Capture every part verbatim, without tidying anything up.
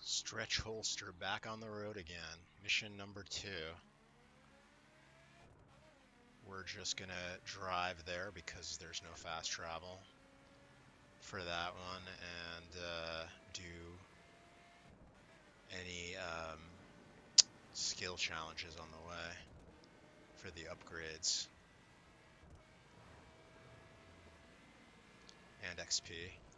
Stretch holster back on the road again. Mission number two. We're just gonna drive there because there's no fast travel for that one, and uh, do any um, skill challenges on the way for the upgrades and X P.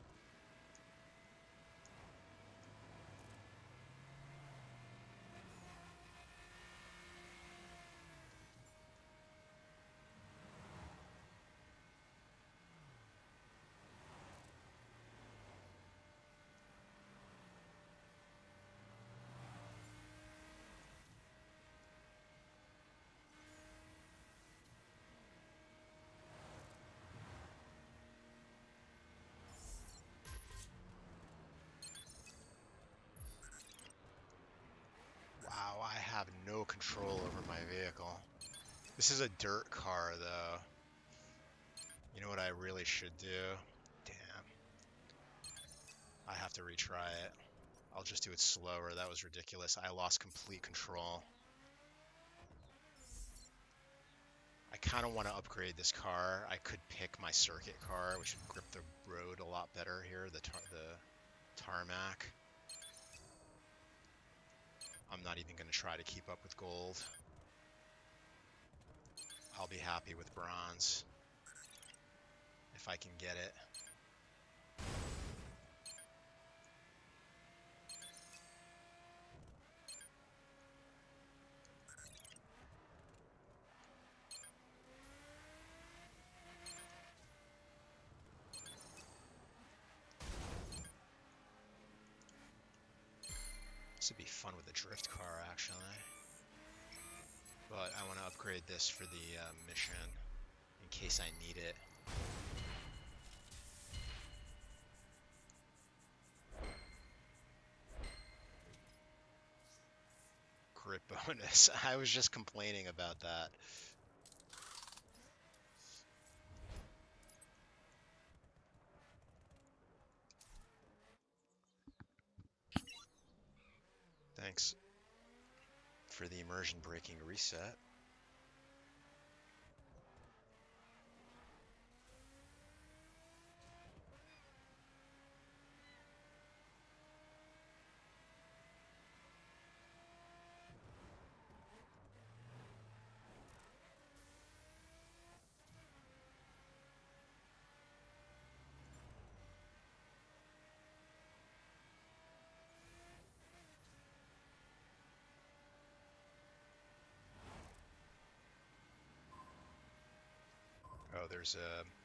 Wow, I have no control over my vehicle. This is a dirt car, though. You know what I really should do? Damn. I have to retry it. I'll just do it slower. That was ridiculous. I lost complete control. I kind of want to upgrade this car. I could pick my circuit car, which would grip the road a lot better here, the, tar the tarmac. I'm not even going to try to keep up with gold. I'll be happy with bronze if I can get it. This would be fun with a drift car, actually. But I want to upgrade this for the uh, mission in case I need it. Grip bonus. I was just complaining about that. Thanks for the immersion braking reset. Oh, there's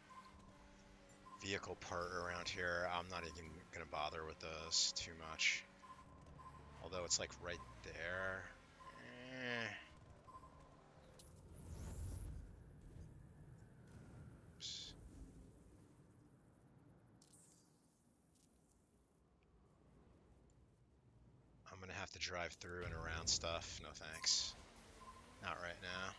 a vehicle part around here. I'm not even going to bother with those too much. Although it's like right there. Eh. Oops. I'm going to have to drive through and around stuff. No thanks. Not right now.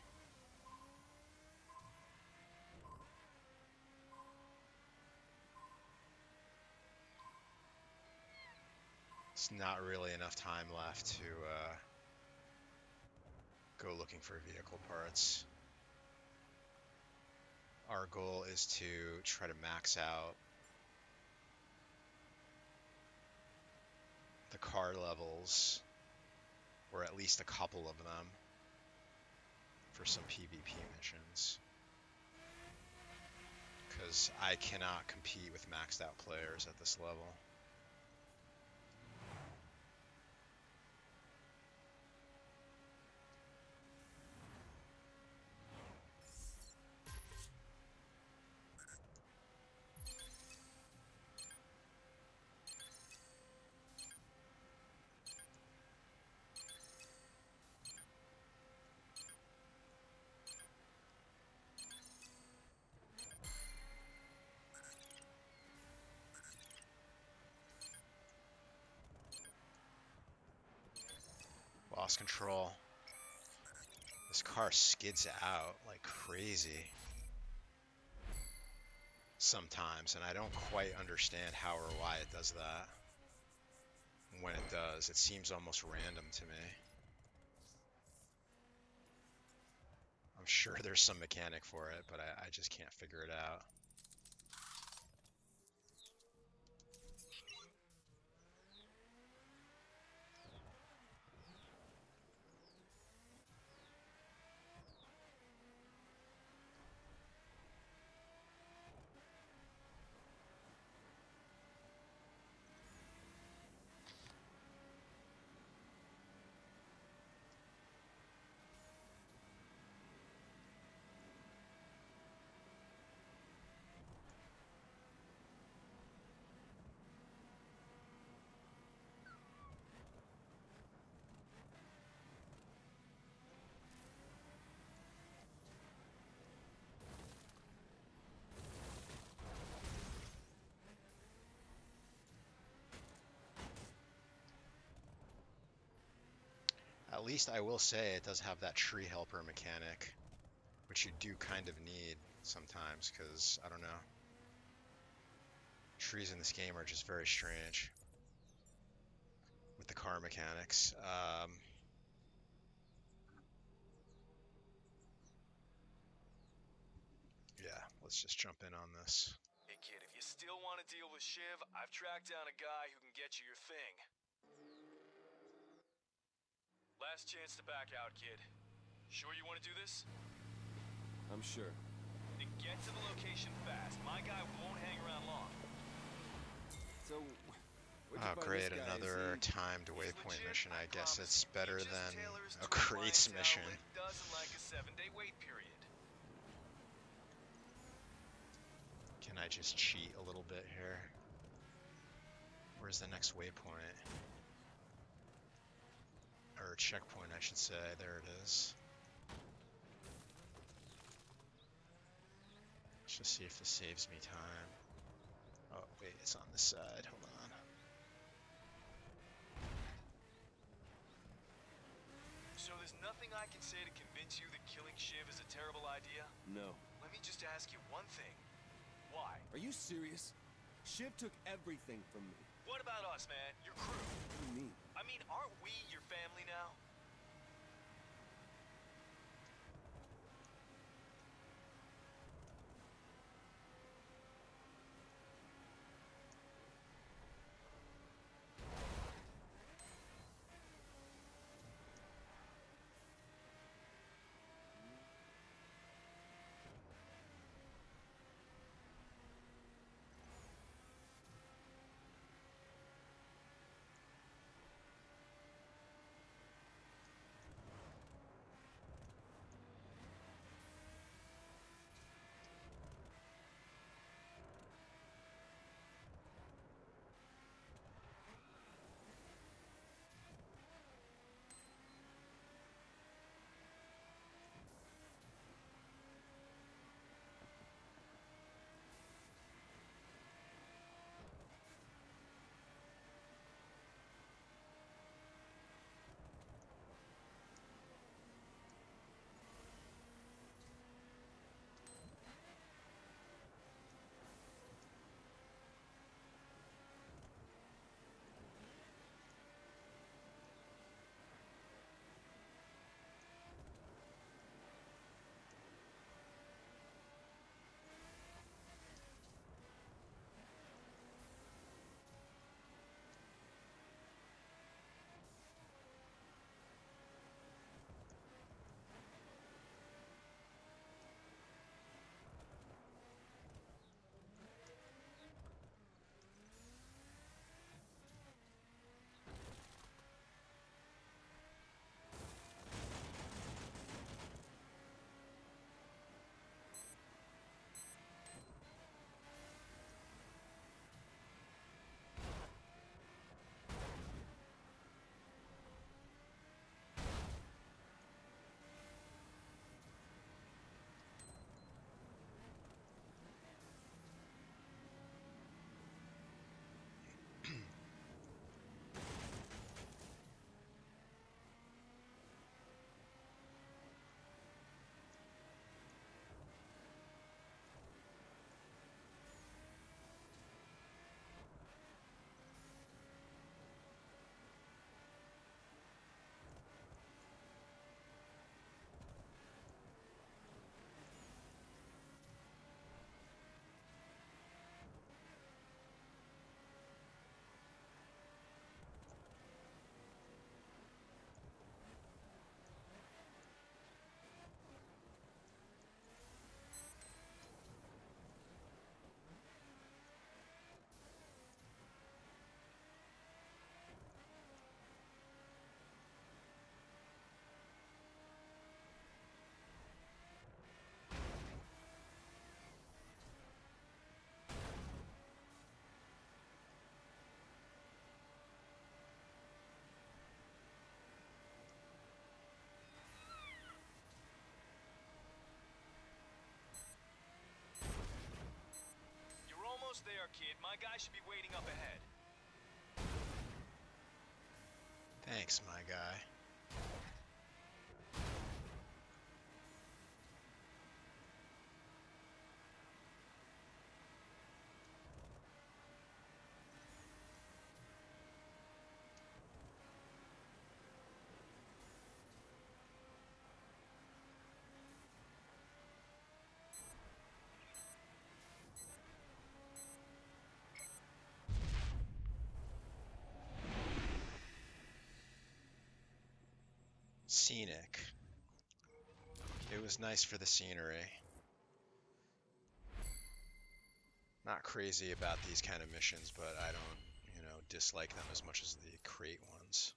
It's not really enough time left to uh, go looking for vehicle parts. Our goal is to try to max out the car levels, or at least a couple of them, for some PvP missions. Because I cannot compete with maxed out players at this level. Lost control. This car skids out like crazy sometimes, and I don't quite understand how or why it does that when it does. does. It seems almost random to me. I'm sure there's some mechanic for it, but I, I just can't figure it out. At least I will say it does have that tree helper mechanic, which you do kind of need sometimes, because, I don't know, trees in this game are just very strange with the car mechanics. Um, yeah, let's just jump in on this. Hey kid, if you still want to deal with Shiv, I've tracked down a guy who can get you your thing. Last chance to back out, kid. Sure you want to do this? I'm sure. Then get to the location fast. My guy won't hang around long. So, where'd you Oh find great, this guy? another Is he... timed He's waipoint legit, mission. I I guess promise. it's better He just than tailors a to Kratos clientele mission. that doesn't like a seven-day wait period. Can I just cheat a little bit here? Where's the next waypoint? Or checkpoint, I should say. There it is. Let's just see if this saves me time. Oh, wait, it's on this side. Hold on. So there's nothing I can say to convince you that killing Shiv is a terrible idea? No. Let me just ask you one thing. Why? Are you serious? Shiv took everything from me. What about us, man? Your crew? What do you mean? I mean, aren't we your family now? almost there, kid. My guy should be waiting up ahead. Thanks, my guy. Scenic. It was nice for the scenery. Not crazy about these kind of missions, but I don't, you know, dislike them as much as the crate ones.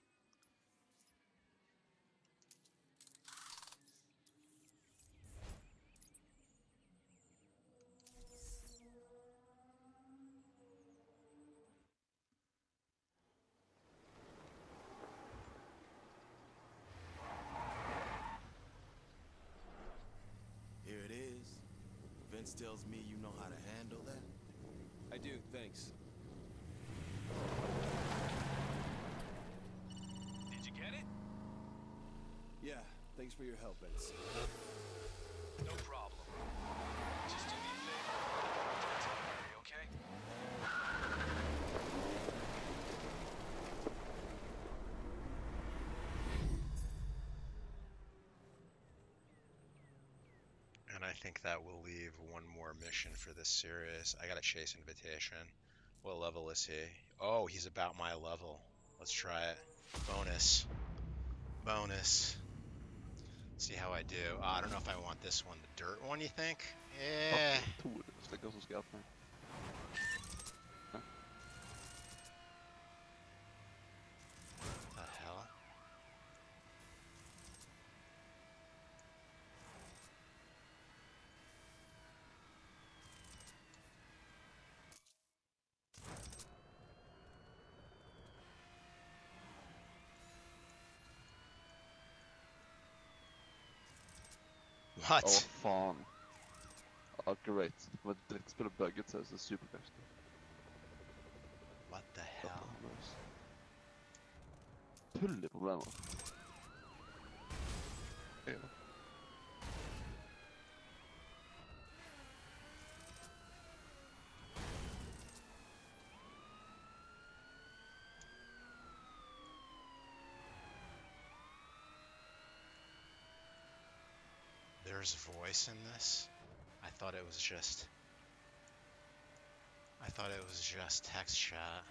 Here it is. Vince tells me you know how to handle that. I do, thanks. Did you get it? Yeah, thanks for your help, Vince. No problem. Just do me a favor. Don't tell Mary, okay? And I think that will leave one more mission for this series. I got a chase invitation. What level is he? Oh, he's about my level. Let's try it. Bonus. Bonus. See how I do. Uh, I don't know if I want this one. The dirt one, you think? Yeah. Tor släcker som skatt med. The hell? What? Ja, fan. Ja, great. Men direkt spela bugget så är det superbäst. What the hell? Tulleproblem. Ja. There's voice in this? I thought it was just... I thought it was just text chat.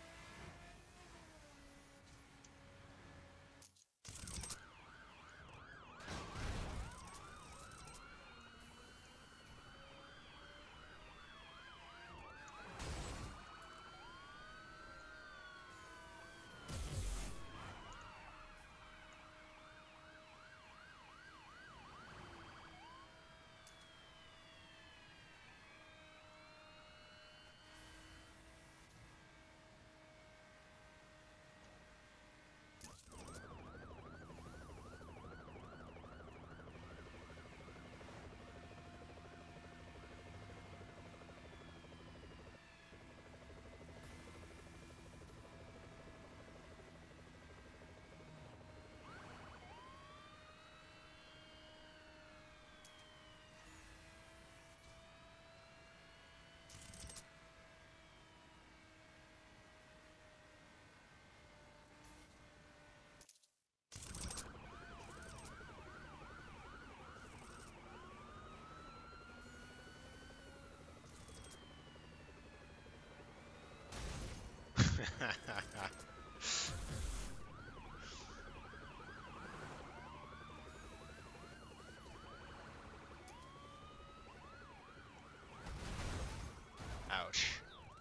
Ouch.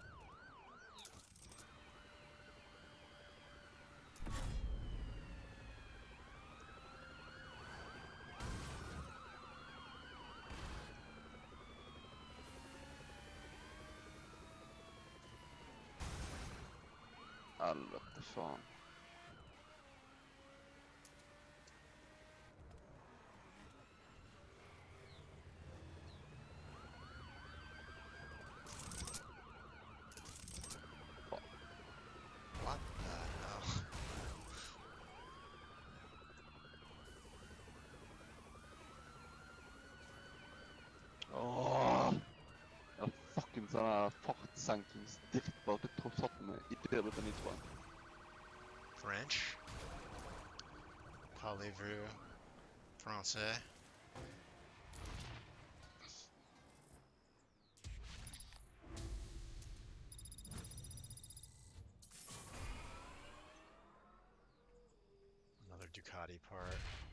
Helvete fan. sådana fartsänknings direkt bak i toppen i delen i tvåan. French? Parlez-vous français? Another Ducati part.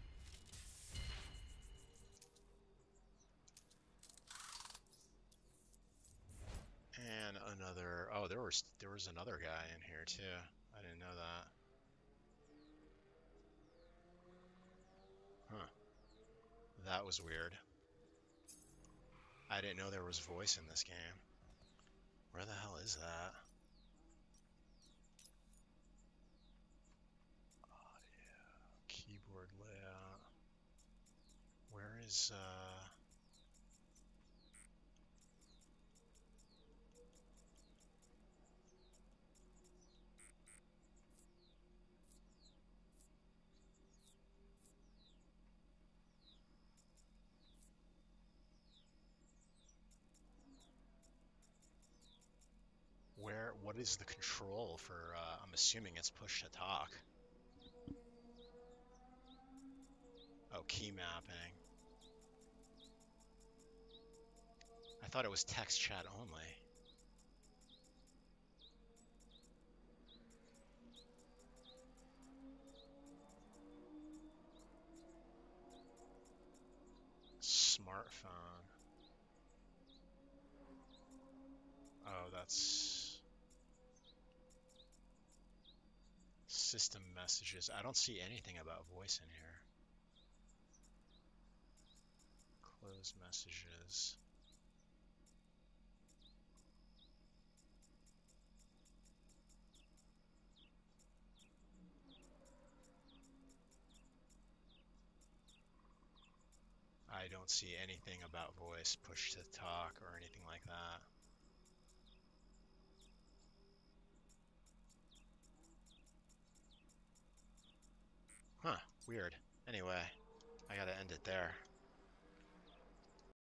And another, oh, there was there was another guy in here too. I didn't know that. Huh. That was weird. I didn't know there was voice in this game. Where the hell is that? Audio, keyboard layout. Where is, uh... Where, what is the control for, uh, I'm assuming it's push to talk. Oh, key mapping. I thought it was text chat only. Smartphone. Oh, that's system messages. I don't see anything about voice in here. Close messages. I don't see anything about voice, push to talk, or anything like that. Huh, weird. Anyway, I gotta end it there.